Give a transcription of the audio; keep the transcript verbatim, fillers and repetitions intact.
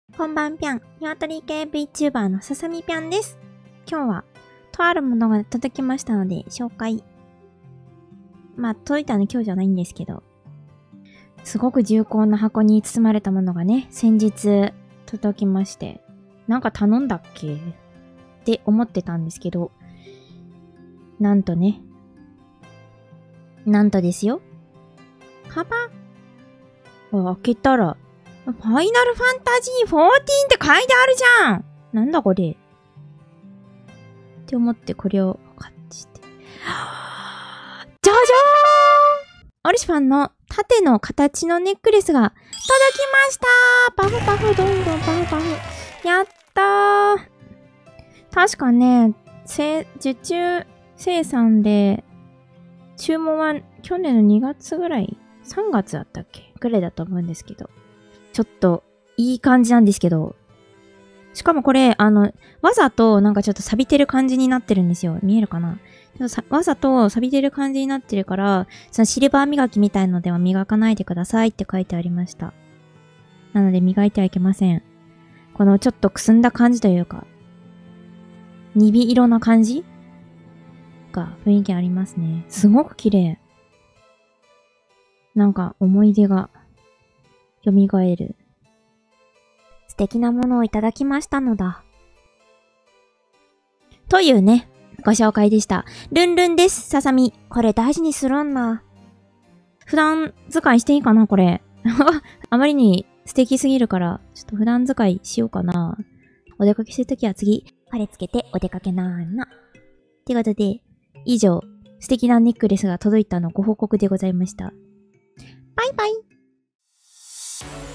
こんばんぴゃん、ニワトリ系 VTuber のささみぴゃんです。今日は、とあるものが届きましたので、紹介。まあ、届いたの今日じゃないんですけど、すごく重厚な箱に包まれたものがね、先日届きまして、なんか頼んだっけって思ってたんですけど、なんとね、なんとですよ。はば開けたら、ファイナルファンタジーじゅうよんって書いてあるじゃん。なんだこれ。って思ってこれを買ってして。じゃじゃーん！オリシファンの縦の形のネックレスが届きましたー！パフパフどんどんパフパフ。やったー。確かね、受注生産で、注文は去年のにがつぐらい、さんがつだったっけぐらいだと思うんですけど。ちょっと、いい感じなんですけど。しかもこれ、あの、わざとなんかちょっと錆びてる感じになってるんですよ。見えるかな？わざと錆びてる感じになってるから、そのシルバー磨きみたいのでは磨かないでくださいって書いてありました。なので磨いてはいけません。このちょっとくすんだ感じというか、にび色な感じが雰囲気ありますね。すごく綺麗。なんか思い出が蘇る。素敵なものをいただきましたのだ。というね、ご紹介でした。ルンルンです、ささみ。これ大事にするんな。普段使いしていいかな、これ。あまりに素敵すぎるから、ちょっと普段使いしようかな。お出かけするときは次、これつけてお出かけなーな。ってことで、以上、素敵なネックレスが届いたのご報告でございました。バイバイ。